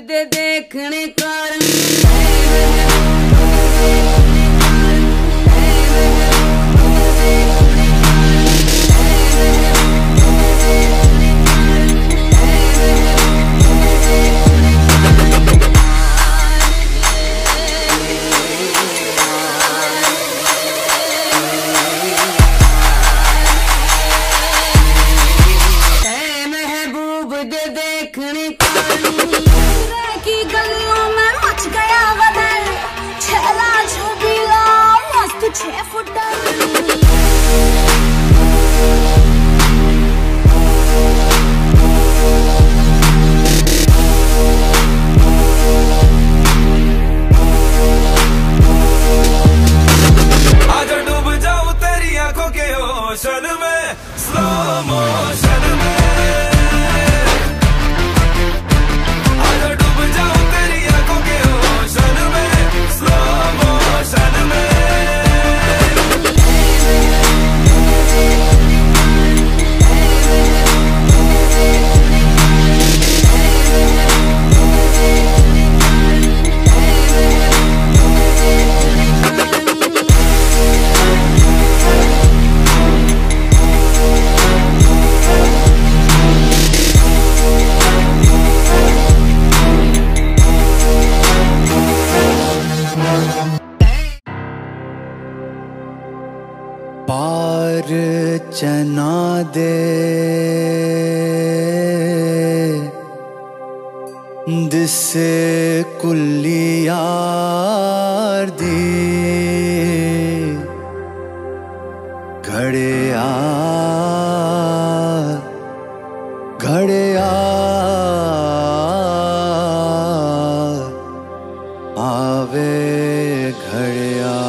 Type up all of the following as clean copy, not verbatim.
दे देखने कारण देखने की गलियों में मच गया बदल, छेला छबीला मस्त 6 फुटर। आजा डूब जाऊं तेरी आंखों के ओशन में, स्लो मोशन में। पार चना दे दिसे कुल्ली यार दी घड़े आवे घड़े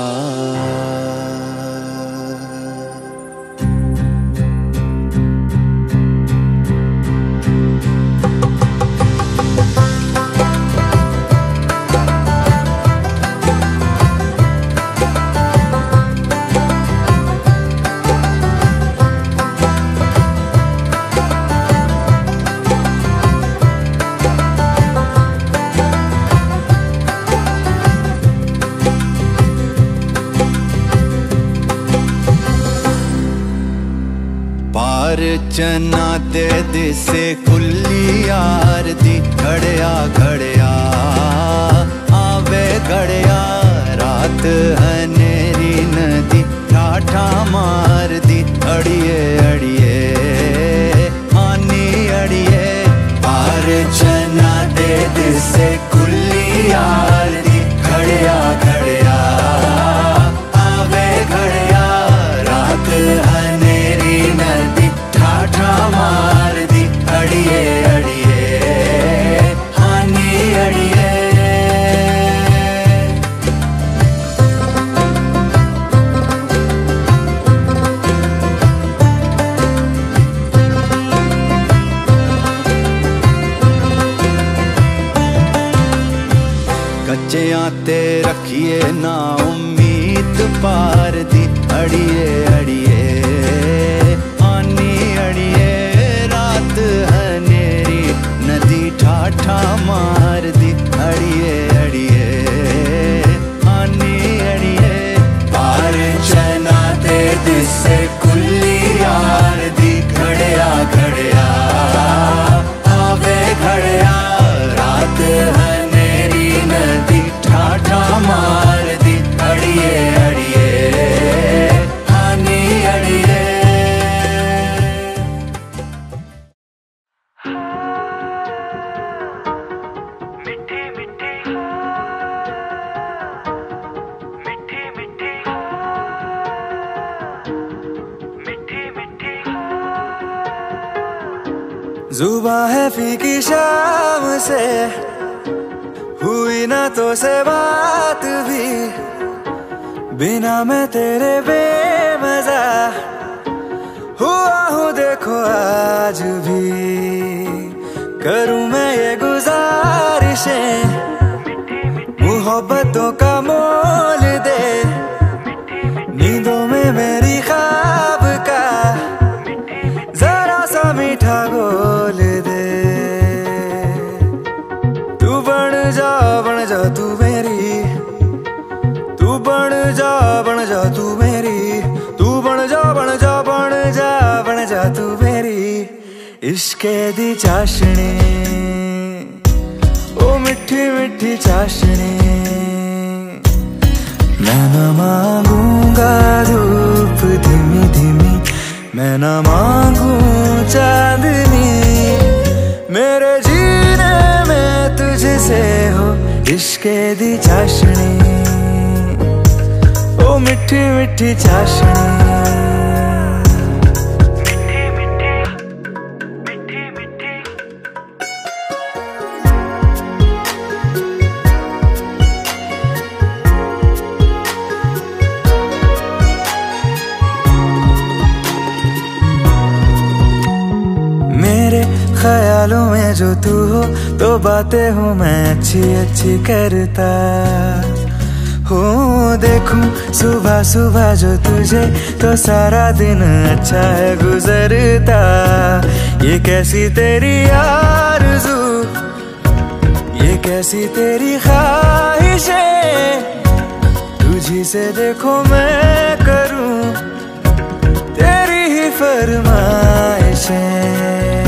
पार चना दे दिसे कुल्ली यार दी घड़िया घड़िया आवे घड़िया रात हनेरी नदी ठाठा मार दी अड़िए अड़िए आनी अड़िए। पार चना दे दिसे कुल्ली यार दी घड़िया घड़िया आवे घड़िया रात हनेरी नदी ठाठा मार दी अड़िए अड़िए हानी अड़िए। कच्चियां ते रखिए ना उम्मीद पार दी अड़िए अड़िए आनी अड़िए रात हनेरी नदी ठाठा मार दी अड़िए अड़िए आनी अड़िए। पार चना दे दिसे कुल्ली यार दी घड़िया घड़िया आवे घड़िया रात हनेरी नदी ठाठा मार दी अड़िए अड़िए हानी अड़िए। जुबां है फीकी शाम से हुई ना तो से बात भी, बिना मैं तेरे बेमजा हुआ हूँ देखो आज भी। करूँ मैं ये गुजारिशें मोहब्बतों का मोल दे, नींदों में मेरी ख्वाब का जरा सा मीठा घोल दे। तू तू मेरी, तू बन जा तू मेरी, तू बन जा बन जा बन जा बन जा तू मेरी इश्के दी चाशनी, ओ मिठी मिठी चाशनी। मैं न मांगूंगा धूप धीमी धीमी, मैं न मांगू चांदनी, मेरे जीने में तुझसे हो इश्के दी चाशनी, ओ मिठी मिठी चाशनी। ख्यालों में जो तू हो तो बातें हूँ मैं अच्छी अच्छी करता हूँ। देखूं सुबह सुबह जो तुझे तो सारा दिन अच्छा है गुजरता। ये कैसी तेरी आरज़ू, ये कैसी तेरी ख्वाहिशें, तुझी से देखो मैं करूँ तेरी ही फरमाइशें।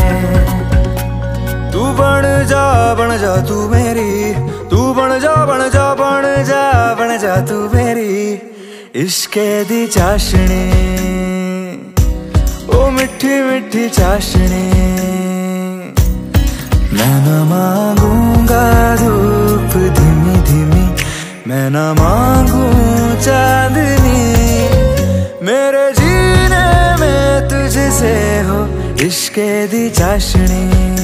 तू बन जा तू मेरी, तू बन जा बन जा बन जा बन जा तू मेरी इश्के दी चाशनी, ओ मिठी मिठी चाशनी। मैं न मांगूंगा धूप धीमी धीमी, मैं न मांगू चांदनी, मेरे जीने में तुझसे हो इश्के दी चाशनी,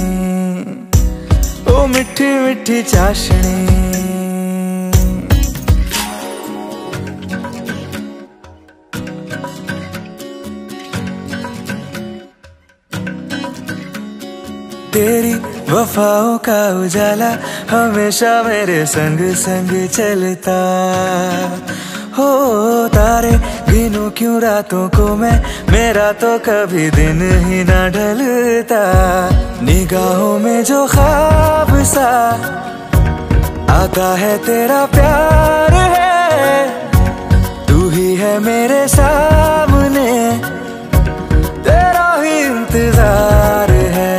ओ मिठी मिठी चाशनी। तेरी वफाओं का उजाला हमेशा मेरे संग संग चलता हो। तारे गिनूं क्यों रातों को मैं, मेरा तो कभी दिन ही ना ढलता। निगाहों में जो ख्वाब सा आता है तेरा प्यार है, तू ही है मेरे सामने, तेरा ही इंतजार है।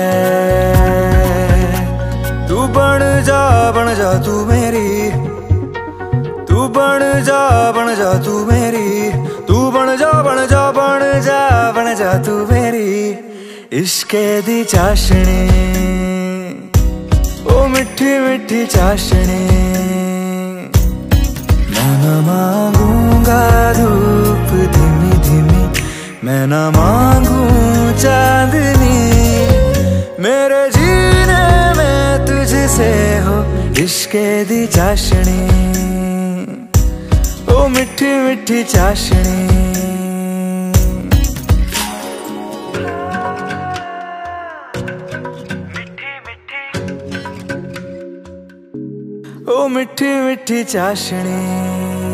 तू बन जा तू मेरी, तू बन जा तू मेरी, तू बन जा बन जा बन जा बन जा तू मेरी इश्के दी चाशनी, ओ मिठी मिठी चाशनी। मैं न मांगूंगा धूप धीमी धीमी, मैं न मांगू चांदनी, मेरे जीने में तुझसे हो इश्के दी चाशनी, ओ मिठी मिठी चाशनी। ओ मिठी मिठी चाशनी।